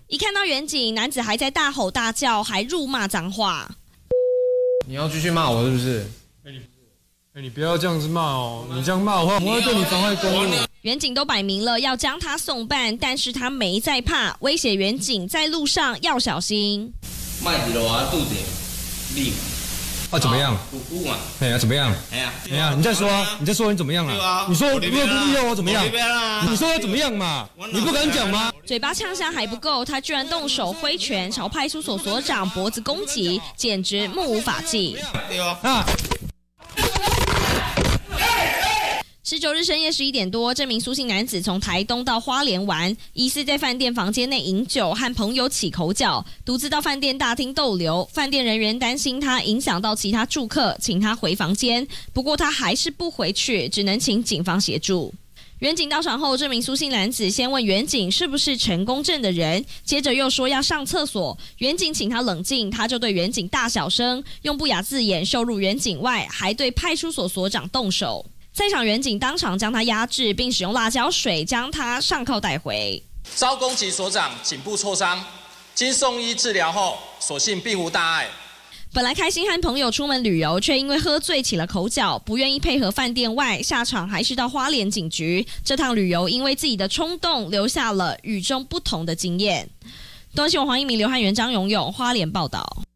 一看到远景，男子还在大吼大叫，还辱骂脏话。 你要继续骂我是不是？ 你不要这样子骂哦！你这样骂的话，我会对你妨害公务。 远景都摆明了要将他送办，但是他没在怕，威胁远景在路上要小心。 卖一路啊，肚子立嘛。 怎么样？ 姑嘛。 哎呀，怎么样？ 哎呀，你再说啊！你再说你怎么样啊？你说如果不利用我怎么样？你说我怎么样嘛？你不敢讲吗？ 嘴巴呛下还不够，他居然动手挥拳朝派出所所长脖子攻击，简直目无法纪。19日深夜11点多，这名苏姓男子从台东到花莲玩，疑似在饭店房间内饮酒，和朋友起口角，独自到饭店大厅逗留。饭店人员担心他影响到其他住客，请他回房间，不过他还是不回去，只能请警方协助。远景到场后，这名苏姓男子先问远景是不是陈公正的人，接着又说要上厕所。远景请他冷静，他就对远景大小声，用不雅字眼羞辱远景外，还对派出所所长动手。在场远景当场将他压制，并使用辣椒水将他上铐带回。 遭攻击所长颈部挫伤，经送医治疗后，所幸并无大碍。 本来开心和朋友出门旅游，却因为喝醉起了口角，不愿意配合饭店外，下场还是到花莲警局。这趟旅游因为自己的冲动，留下了与众不同的经验。东新闻黄一鸣、刘汉元、张永永花莲报道。